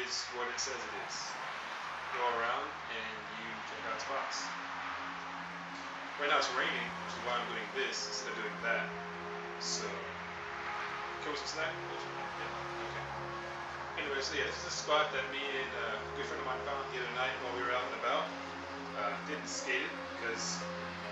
is what it says it is. Go around and you check out spots. Right now it's raining, which is why I'm doing this instead of doing that. So, can we some snack? Yeah, okay. Anyway, so yeah, this is a spot that me and a good friend of mine found the other night while we were out and about. Didn't skate it because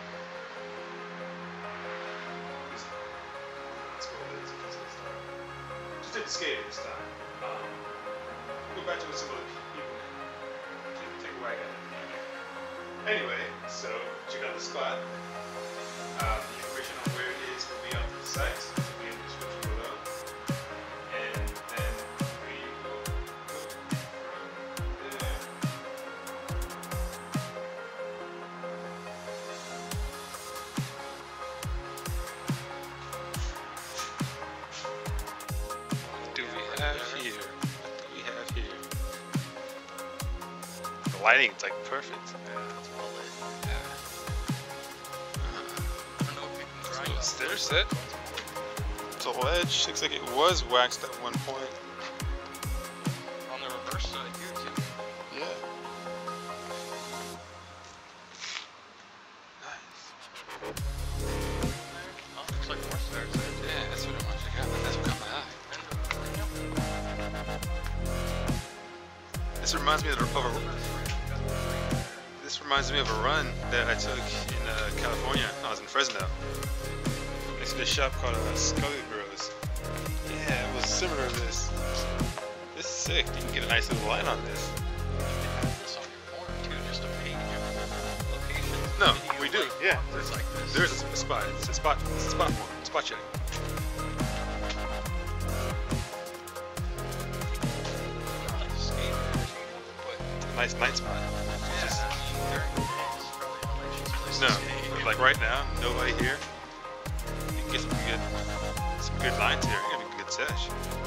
just didn't skate it this time. We'll go back to what some other people take a whack at it. Anyway, so check out the spot. The information on where it is will be on the site. It will be in the description below. And then we will go from there. What do we have here? What do we have here? The lighting's like perfect. There's it. It's a ledge. Looks like it was waxed at one point. On the reverse side here too. Yeah. Nice. Oh, looks like more stairs there. Yeah, that's what I want to check out. That's what caught my eye. This reminds me of a run that I took in California. I was in Fresno. Next to this shop called Scully Bros. Yeah, it was similar to this. This is sick. You can get a nice little line on this. You can have this on your form too, just to page your location. No, we do. Yeah. It's like this. There's a spot. It's a spot form. Spot check. Nice night spot. Just, no, but like right now, nobody here. You can get some good lines here. You're gonna be a good sesh.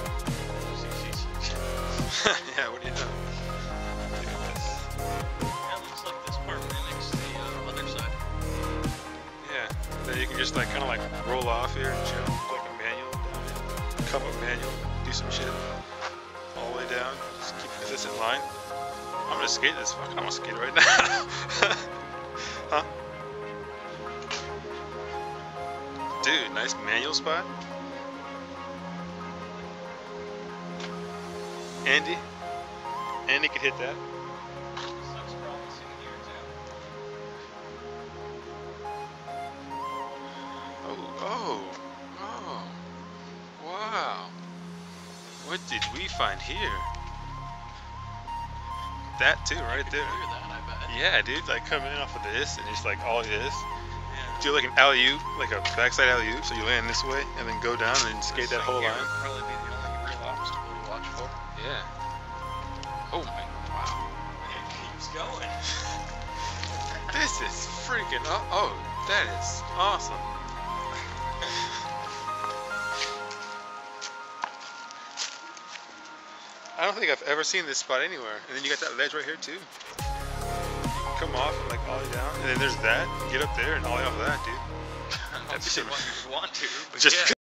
Yeah, what do you know? Look at this. Yeah, it looks like this part mimics the other side. Yeah, then you can just like kind of like roll off here and chill, like a manual down here. Come up manual, do some shit all the way down. Just keep a consistent line. I'm gonna skate this. Fuck, I want to skate right now. Huh? Dude, nice manual spot. Andy could hit that. Looks promising here too. Oh, wow. What did we find here? That too, right there. Clear that, I bet. Yeah, dude, like coming in off of this and just like all this. Yeah. Do like an alley-oop, like a backside alley-oop, so you land this way and then go down and skate that whole Here line. would probably be the only real obstacle to watch for. Yeah. Oh my, wow. It keeps going. This is freaking, oh, that is awesome. I don't think I've ever seen this spot anywhere. And then you got that ledge right here too. You can come off and like ollie down, and then there's that. Get up there and ollie off of that, dude. I don't see why you'd want to, but Just yeah.